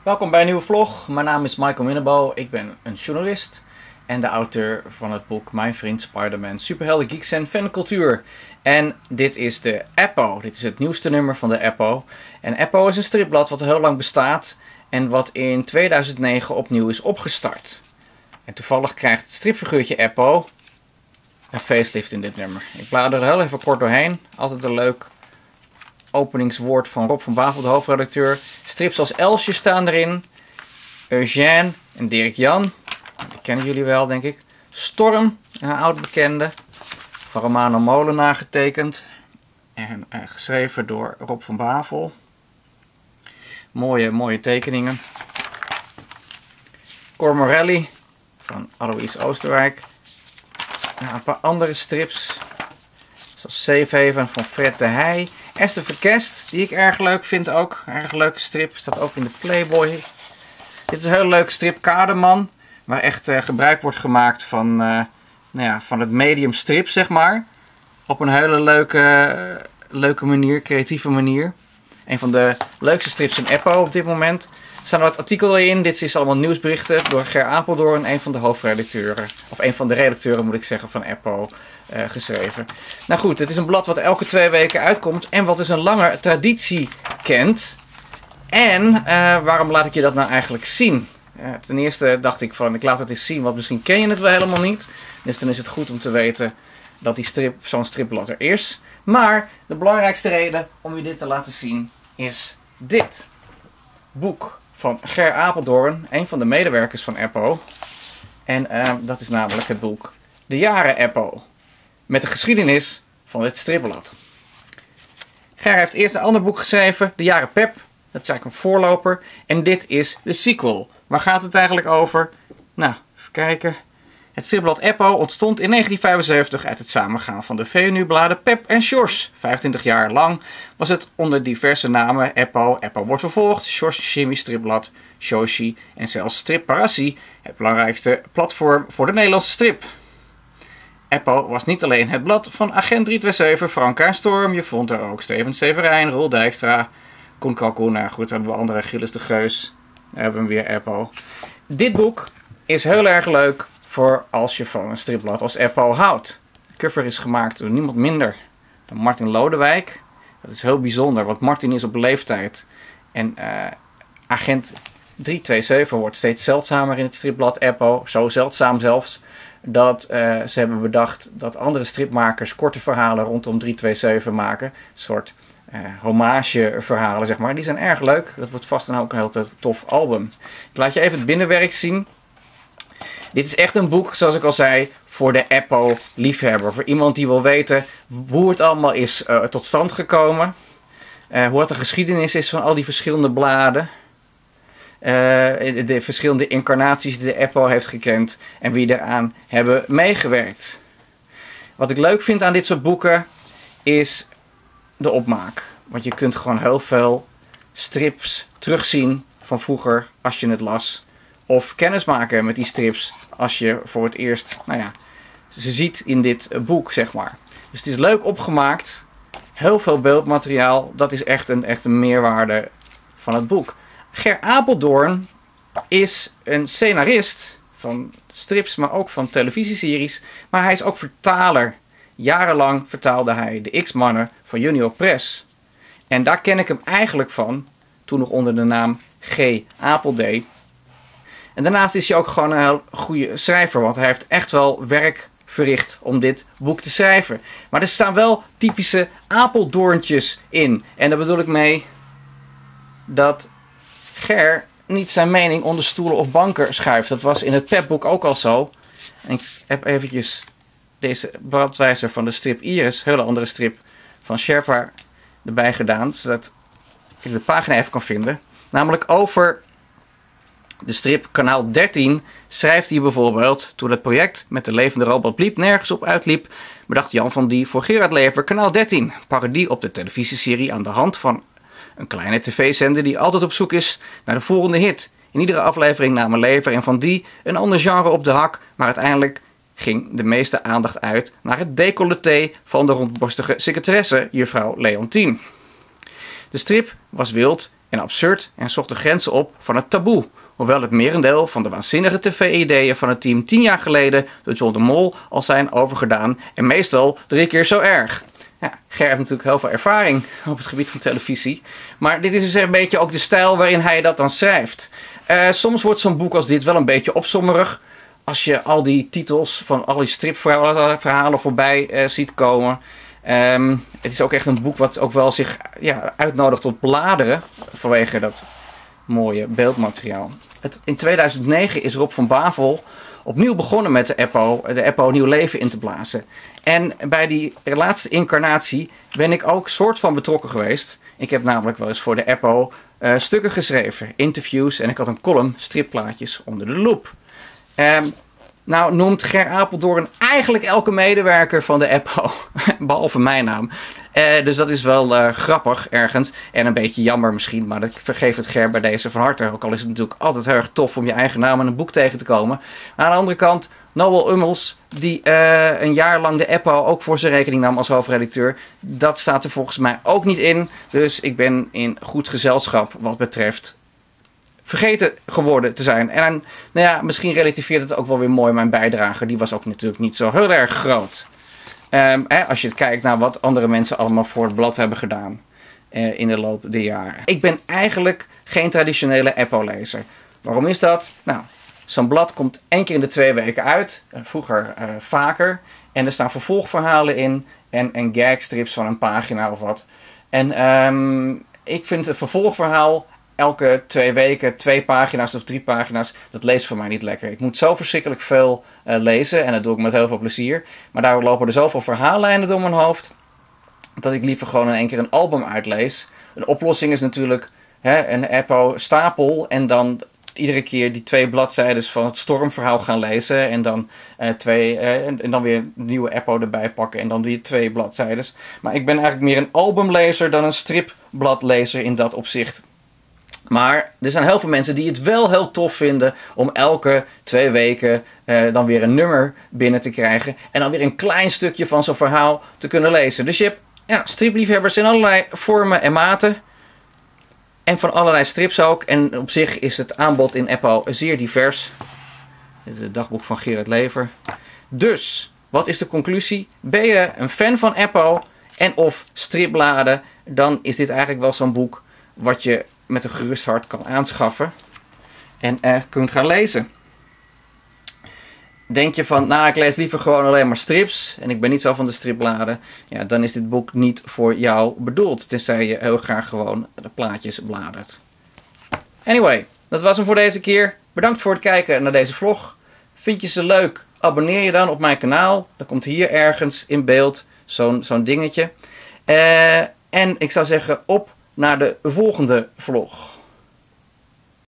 Welkom bij een nieuwe vlog. Mijn naam is Michael Minnebo. Ik ben een journalist en de auteur van het boek Mijn Vriend Spider-Man, Superhelden, Geeks en Fancultuur. En dit is de Eppo. Dit is het nieuwste nummer van de Eppo. En Eppo is een stripblad wat al heel lang bestaat en wat in 2009 opnieuw is opgestart. En toevallig krijgt het stripfiguurtje Eppo een facelift in dit nummer. Ik blader er heel even kort doorheen. Altijd een leuk openingswoord van Rob van Bavel, de hoofdredacteur. Strips als Elsje staan erin. Eugène en Dirk Jan. Die kennen jullie wel, denk ik. Storm, een oud bekende. Van Romano Molenaar getekend. En geschreven door Rob van Bavel. Mooie tekeningen. Cor Morelli van Alois Oosterwijk. Een paar andere strips. Zoals Safe Haven van Fred de Heij. Esther Verkest, die ik erg leuk vind ook. Erg leuke strip. Staat ook in de Playboy. Dit is een hele leuke strip, Kaderman. Waar echt gebruik wordt gemaakt van, van het medium strip, zeg maar. Op een hele leuke manier, creatieve manier. Een van de leukste strips in Eppo op dit moment. Er staan wat artikelen in. Dit is allemaal nieuwsberichten door Ger Apeldoorn, een van de hoofdredacteuren. Of een van de redacteuren moet ik zeggen van Eppo geschreven. Nou goed, het is een blad wat elke 2 weken uitkomt. En wat dus een lange traditie kent. En waarom laat ik je dat nou eigenlijk zien? Ten eerste dacht ik van, ik laat het eens zien, want misschien ken je het wel helemaal niet. Dus dan is het goed om te weten dat zo'n stripblad er is. Maar de belangrijkste reden om je dit te laten zien is dit boek van Ger Apeldoorn, een van de medewerkers van Eppo. En dat is namelijk het boek De Jaren Eppo. Met de geschiedenis van dit stripblad. Ger heeft eerst een ander boek geschreven, De Jaren Pep. Dat is eigenlijk een voorloper. En dit is de sequel. Waar gaat het eigenlijk over? Nou, even kijken. Het stripblad Eppo ontstond in 1975 uit het samengaan van de VNU-bladen Pep en Sjors. 25 jaar lang was het onder diverse namen Eppo. Eppo wordt vervolgd, Sjors Chemie Stripblad, Shoshi en zelfs Strip Parassie, het belangrijkste platform voor de Nederlandse strip. Eppo was niet alleen het blad van Agent 327, Franka en Storm. Je vond er ook Steven Severijn, Roel Dijkstra, Koen Kalkoen. Nou goed, dan hebben we andere, Gilles de Geus. Dan hebben we weer Eppo. Dit boek is heel erg leuk voor als je van een stripblad als Eppo houdt. De cover is gemaakt door niemand minder dan Martin Lodewijk. Dat is heel bijzonder, want Martin is op leeftijd. En Agent 327 wordt steeds zeldzamer in het stripblad Eppo. Zo zeldzaam zelfs dat ze hebben bedacht dat andere stripmakers korte verhalen rondom 327 maken. Een soort hommageverhalen, zeg maar. Die zijn erg leuk. Dat wordt vast dan ook een heel tof album. Ik laat je even het binnenwerk zien. Dit is echt een boek, zoals ik al zei, voor de Eppo-liefhebber. Voor iemand die wil weten hoe het allemaal is tot stand gekomen. Hoe de geschiedenis is van al die verschillende bladen. De verschillende incarnaties die de Eppo heeft gekend. En wie eraan hebben meegewerkt. Wat ik leuk vind aan dit soort boeken is de opmaak. Want je kunt gewoon heel veel strips terugzien van vroeger als je het las. Of kennismaken met die strips als je voor het eerst ze ziet in dit boek, zeg maar. Dus het is leuk opgemaakt. Heel veel beeldmateriaal. Dat is echt een meerwaarde van het boek. Ger Apeldoorn is een scenarist van strips, maar ook van televisieseries. Maar hij is ook vertaler. Jarenlang vertaalde hij de X-Mannen van Junior Press. En daar ken ik hem eigenlijk van, toen nog onder de naam G. Apeldee. En daarnaast is hij ook gewoon een heel goede schrijver, want hij heeft echt wel werk verricht om dit boek te schrijven. Maar er staan wel typische Apeldoorntjes in. En daar bedoel ik mee dat Ger niet zijn mening onder stoelen of banken schuift. Dat was in het Pepboek ook al zo. En ik heb eventjes deze bladwijzer van de strip Iris, een hele andere strip van Sherpa, erbij gedaan, zodat ik de pagina even kan vinden. Namelijk over de strip Kanaal 13 schrijft hij bijvoorbeeld: toen het project met de levende robot Bliep nergens op uitliep, bedacht Jan van Die voor Gerard Lever Kanaal 13. Parodie op de televisieserie aan de hand van een kleine tv-zender die altijd op zoek is naar de volgende hit. In iedere aflevering namen Lever en Van Die een ander genre op de hak, maar uiteindelijk ging de meeste aandacht uit naar het decolleté van de rondborstige secretaresse, juffrouw Leontien. De strip was wild en absurd en zocht de grenzen op van het taboe. Hoewel het merendeel van de waanzinnige tv-ideeën van het team 10 jaar geleden door John de Mol al zijn overgedaan en meestal 3 keer zo erg. Ja, Ger heeft natuurlijk heel veel ervaring op het gebied van televisie. Maar dit is dus een beetje ook de stijl waarin hij dat dan schrijft. Soms wordt zo'n boek als dit wel een beetje opsommerig. Als je al die titels van al die stripverhalen voorbij ziet komen. Het is ook echt een boek wat ook wel zich uitnodigt tot bladeren. Vanwege dat mooie beeldmateriaal. In 2009 is Rob van Bavel opnieuw begonnen met de Eppo nieuw leven in te blazen. En bij die laatste incarnatie ben ik ook soort van betrokken geweest. Ik heb namelijk wel eens voor de Eppo stukken geschreven, interviews en ik had een column stripplaatjes onder de loep. Nou noemt Ger Apeldoorn eigenlijk elke medewerker van de Eppo, behalve mijn naam. Dus dat is wel grappig ergens en een beetje jammer misschien, maar ik vergeef het Ger bij deze van harte. Ook al is het natuurlijk altijd heel erg tof om je eigen naam in een boek tegen te komen. Maar aan de andere kant, Noël Ummels, die een jaar lang de Eppo ook voor zijn rekening nam als hoofdredacteur, dat staat er volgens mij ook niet in. Dus ik ben in goed gezelschap wat betreft vergeten geworden te zijn. En nou ja, misschien relativeert het ook wel weer mooi mijn bijdrage. Die was ook natuurlijk niet zo heel erg groot. Als je kijkt naar wat andere mensen allemaal voor het blad hebben gedaan in de loop der jaren. Ik ben eigenlijk geen traditionele Eppo-lezer. Waarom is dat? Nou, zo'n blad komt 1 keer in de 2 weken uit. Vroeger vaker. En er staan vervolgverhalen in. En gagstrips van een pagina of wat. En ik vind het vervolgverhaal elke 2 weken 2 pagina's of 3 pagina's, dat leest voor mij niet lekker. Ik moet zo verschrikkelijk veel lezen en dat doe ik met heel veel plezier. Maar daar lopen er zoveel verhaallijnen door mijn hoofd, dat ik liever gewoon in 1 keer een album uitlees. Een oplossing is natuurlijk een Eppo stapel en dan iedere keer die 2 bladzijden van het stormverhaal gaan lezen en dan, en dan weer een nieuwe Eppo erbij pakken en dan die 2 bladzijden. Maar ik ben eigenlijk meer een albumlezer dan een stripbladlezer in dat opzicht. Maar er zijn heel veel mensen die het wel heel tof vinden om elke 2 weken dan weer een nummer binnen te krijgen. En dan weer een klein stukje van zo'n verhaal te kunnen lezen. Dus je hebt stripliefhebbers in allerlei vormen en maten. En van allerlei strips ook. En op zich is het aanbod in Eppo zeer divers. Dit is het dagboek van Gerard Lever. Dus, wat is de conclusie? Ben je een fan van Eppo en of stripbladen, dan is dit eigenlijk wel zo'n boek wat je met een gerust hart kan aanschaffen en kunt gaan lezen. Denk je van, nou ik lees liever gewoon alleen maar strips en ik ben niet zo van de stripbladen, ja, dan is dit boek niet voor jou bedoeld, tenzij je heel graag gewoon de plaatjes bladert. Anyway, dat was hem voor deze keer. Bedankt voor het kijken naar deze vlog. Vind je ze leuk? Abonneer je dan op mijn kanaal. Dan komt hier ergens in beeld zo'n dingetje. En ik zou zeggen, op naar de volgende vlog.